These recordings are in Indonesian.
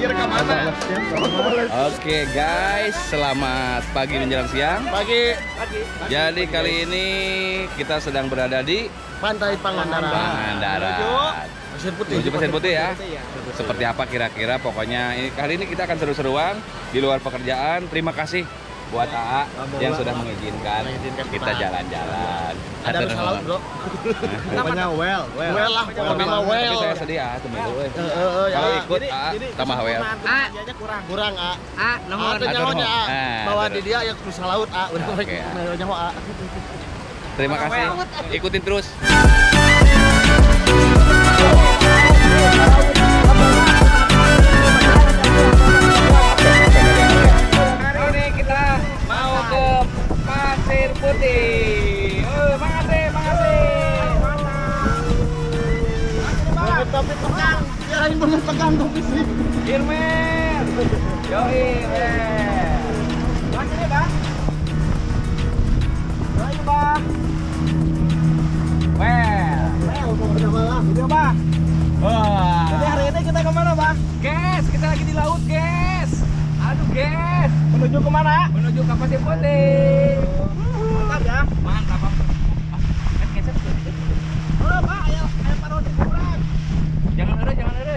Oke guys, selamat pagi menjelang siang. Pagi. Jadi kali ini kita sedang berada di Pantai Pangandaran. Pasir Putih. Menuju Pasir Putih ya. Seperti apa kira-kira? Pokoknya kali ini kita akan seru-seruan di luar pekerjaan. Terima kasih buat AA yang sudah mengizinkan kita jalan-jalan. Ada rusa laut, bro. Namanya well lah, nama well. Tapi saya sedih kalau ikut AA tambah well. Kurang A. Nomor nyahonya A. Bawa di dia yang rusa laut A. Udah nyaho A. Terima kasih. Ikutin terus. Pasir Putih. Makasih. Tapi tegang. Kirain bener tegang tapi sih. Irmen. Yoi, men. Makasih, Bang. Ayo, Bang. Video, Bang. Wah. Jadi hari ini kita kemana, Bang? Guys, kita lagi di laut, guys. Aduh, guys. Menuju kemana? Menuju ke Pasir Putih. Mantap ya. Mantap, Bang. Oh, Pak, ayo parodi kurang. Jangan ada.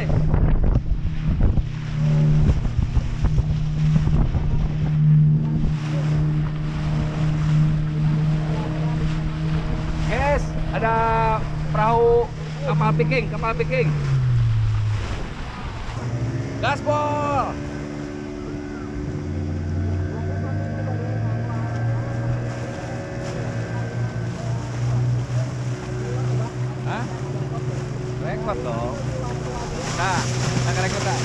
Guys, ada perahu kapal Viking. Gaspol. Hah? Rekod dong. Nah, rekod dah.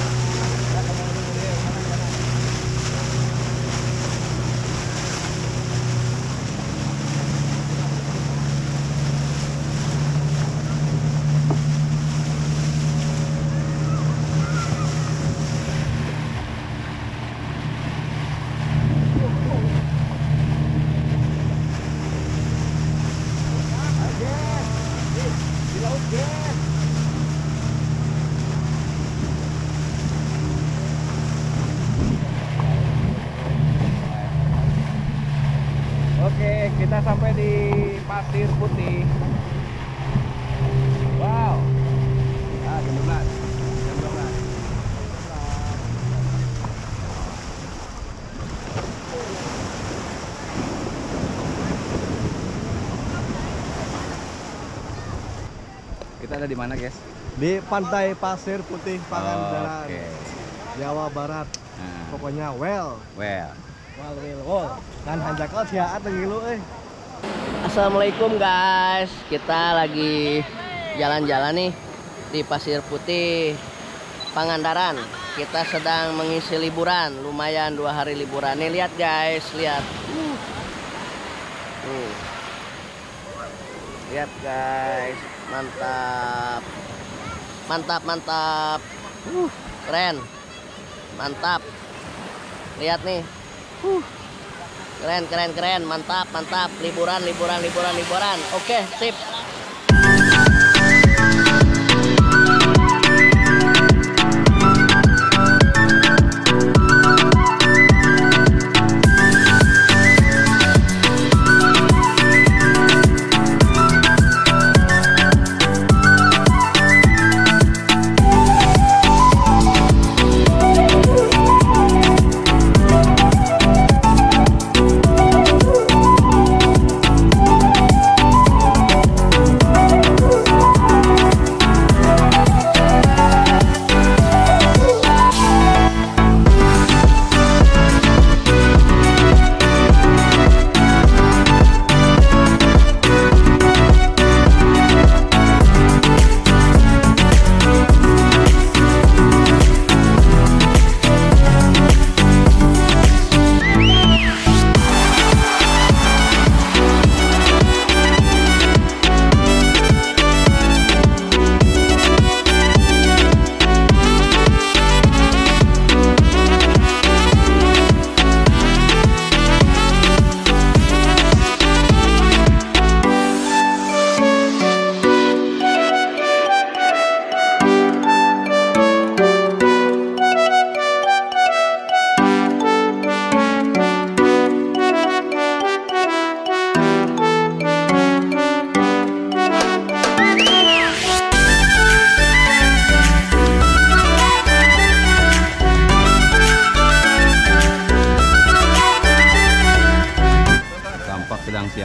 Oke, kita sampai di Pasir Putih. Wow. Jam 12. Kita ada di mana, guys? Di Pantai Pasir Putih Pangandaran, Jawa Barat. Pokoknya well. Kan hanjakal siaat ngilu Assalamualaikum guys, kita lagi jalan-jalan nih di Pasir Putih Pangandaran. Kita sedang mengisi liburan, lumayan 2 hari liburan. Nih lihat guys, lihat. Lihat guys, mantap. Keren, mantap. Lihat nih. Keren, mantap. Liburan. Oke, sip.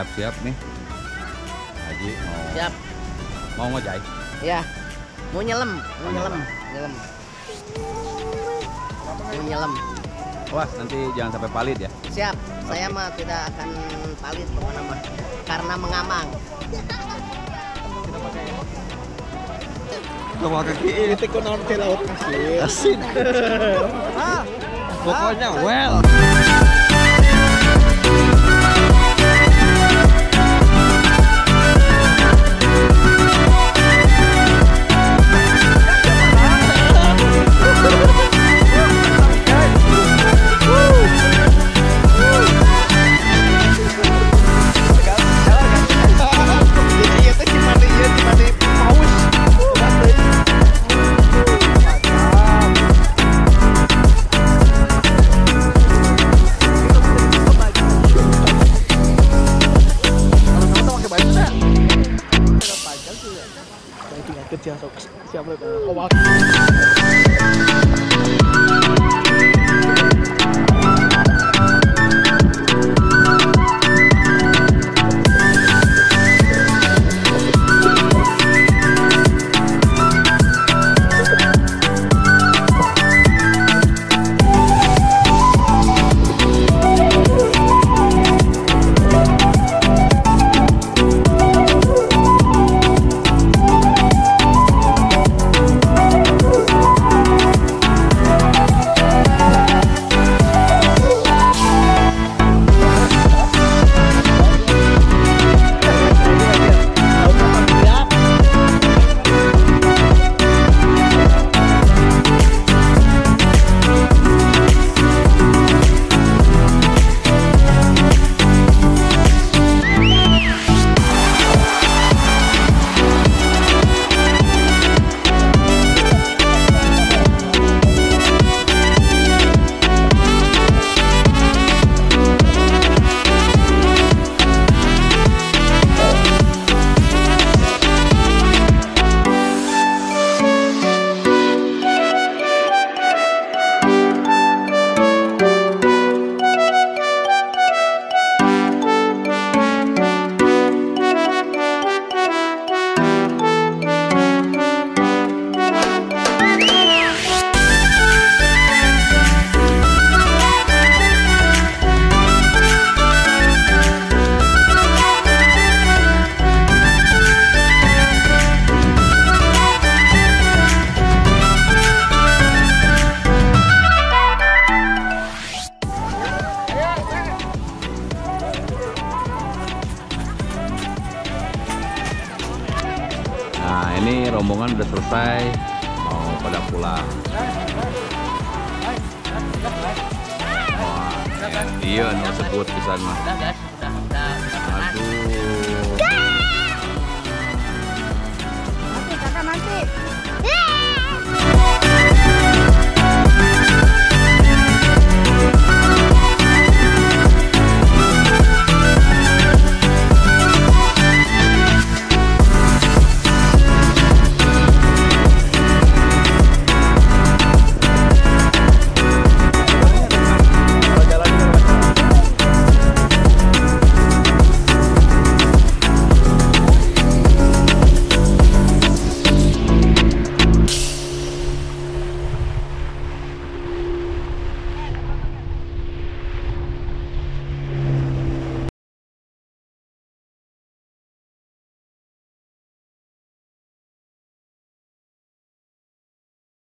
siap-siap nih. Haji mau Siap. mau ngojai. Ya. Mau nyelam, mau Oh, nyelam, nyelam. nyelam. Mau nyelam. Wah, nanti jangan sampai palit ya. Siap. Saya mah tidak akan palit pokoknya mah. Karena mengamang. Sama kaki ini tekun ke laut kasih. Asin. Pokoknya well. Kerja siap Nah, ini rombongan udah selesai, mau pada pulang. Wah, iya, no sebut pisan mah.